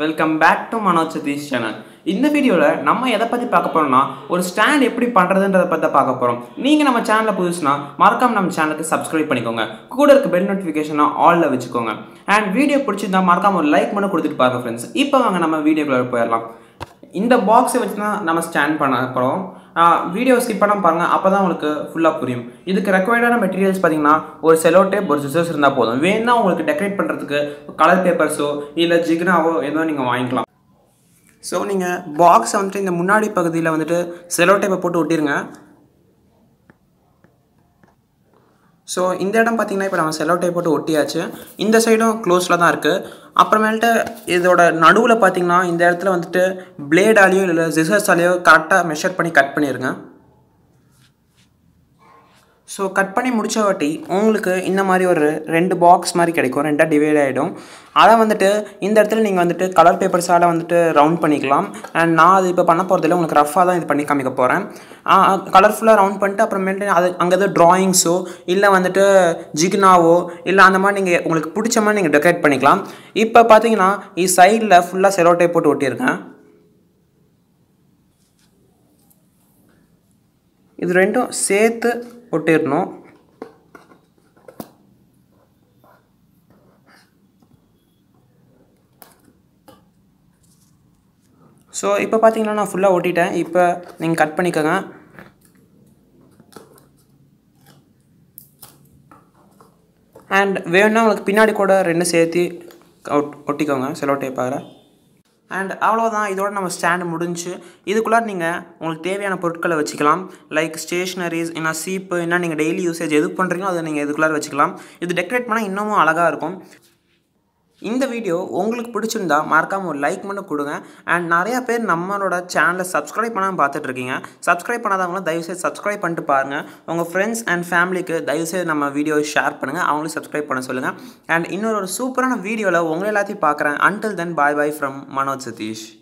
Welcome back to Manoj Satish channel. இந்த வீடியோல நம்ம எதை பத்தி பார்க்க போறோம்னா ஒரு ஸ்டாண்ட் எப்படி பண்றதுன்றத பத்தி பார்க்க போறோம். நீங்க நம்ம சேனலை புதுசுனா மறக்காம நம்ம சேனலுக்கு Subscribe பண்ணிக்கோங்க. கூட இருக்க பெல் நோட்டிஃபிகேஷனை ஆல்ல வச்சுக்கோங்க. And வீடியோ பிடிச்சிருந்தா மறக்காம ஒரு லைக் பண்ணி கொடுத்துட்டு பாருங்க फ्रेंड्स. இப்போ வாங்க நம்ம வீடியோக்குள்ள போயிரலாம். இந்த பாக்ஸை வச்சு தான் நம்ம ஸ்டாண்ட் பண்ண போறோம். வீடியோ ஸ்கிப் பண்ணாம பாருங்க அப்பதான் உங்களுக்கு ஃபுல்லா புரியும். இதுக்கு ரெக்வயர்டான மெட்டீரியல்ஸ் பாத்தீங்கன்னா ஒரு செலோ டேப் ஒரு சிசர்ஸ் இருந்தா போதும். வேணா உங்களுக்கு டெக்கரேட் பண்றதுக்கு கலர் பேப்பர்ஸோ இல்ல ஜிக்னாவோ ஏதோ நீங்க வாங்கிக்கலாம். ஸோ நீங்கள் பாக்ஸை வந்துட்டு இந்த முன்னாடி பகுதியில் வந்துட்டு செலோ டேப்பை போட்டு ஒட்டிருங்க. ஸோ இந்த இடம் பார்த்தீங்கன்னா இப்போ நம்ம செலோ டேப் போட்டு ஒட்டியாச்சு. இந்த சைடும் க்ளோஸில் தான் இருக்குது. அப்புறமேல்ட்டு இதோட நடுவில் பார்த்தீங்கன்னா இந்த இடத்துல வந்துட்டு பிளேடாலேயோ இல்லை சிசர்ஸாலேயோ கரெக்டாக மெஷர் பண்ணி கட் பண்ணிடுங்க. ஸோ கட் பண்ணி முடித்த வாட்டி உங்களுக்கு இந்த மாதிரி ஒரு 2 பாக்ஸ் மாதிரி கிடைக்கும், 2 டிவைட் ஆகிடும். அதை வந்துட்டு இந்த இடத்துல நீங்கள் வந்துட்டு கலர் பேப்பர்ஸால் வந்துட்டு ரவுண்ட் பண்ணிக்கலாம். அண்ட் நான் அது இப்போ பண்ண போகிறதில்ல, உங்களுக்கு ரஃபாக தான் இது பண்ணி காமிக்க போகிறேன். கலர்ஃபுல்லாக ரவுண்ட் பண்ணிட்டு அப்புறமேட்டு அது அங்கே எதாவது ட்ராயிங்ஸோ இல்லை வந்துட்டு ஜிக்னாவோ இல்லை அந்த மாதிரி நீங்கள் உங்களுக்கு பிடிச்ச மாதிரி நீங்கள் டெக்கரேட் பண்ணிக்கலாம். இப்போ பார்த்தீங்கன்னா இது சைடில் ஃபுல்லாக செலோ டேப் போட்டு ஒட்டியிருக்கேன். இது ரெண்டும் சேர்த்து ஒட்டிடணும். ஸோ இப்போ பார்த்தீங்கன்னா நான் ஃபுல்லாக ஒட்டிட்டேன். இப்போ நீங்கள் கட் பண்ணிக்கோங்க. அண்ட் வேணும்னா உங்களுக்கு பின்னாடி கூட 2 சேர்த்து ஒட்டிக்கோங்க செலோ டேப்பாக. அண்ட் அவ்வளோதான், இதோட நம்ம ஸ்டாண்டு முடிஞ்சு. இதுக்குள்ளே நீங்கள் உங்களுக்கு தேவையான பொருட்களை வச்சுக்கலாம். லைக் ஸ்டேஷ்னரிஸ், என்ன சீப்பு, என்ன நீங்கள் டெய்லி யூசேஜ் எது பண்ணுறீங்களோ அதை நீங்கள் இதுக்குள்ளே வச்சுக்கலாம். இது டெக்கரேட் பண்ணால் இன்னமும் அழகாக இருக்கும். இந்த வீடியோ உங்களுக்கு பிடிச்சிருந்தா மறக்காமல் ஒரு லைக் மட்டும் கொடுங்க. அண்ட் நிறையா பேர் நம்மளோட சேனலை சப்ஸ்கிரைப் பண்ணாமல் பார்த்துட்ருக்கீங்க. சப்ஸ்கிரைப் பண்ணாதவங்களும் தயவுசெய்து சப்ஸ்கிரைப் பண்ணிட்டு பாருங்கள். உங்கள் ஃப்ரெண்ட்ஸ் அண்ட் ஃபேமிலிக்கு தயவுசெய்து நம்ம வீடியோவை ஷேர் பண்ணுங்கள், அவங்களும் சப்ஸ்கிரைப் பண்ண சொல்லுங்கள். அண்ட் இன்னொரு சூப்பரான வீடியோவில் உங்களை எல்லாத்தையும் பார்க்குறேன். Until then, bye bye from Manoj Satish.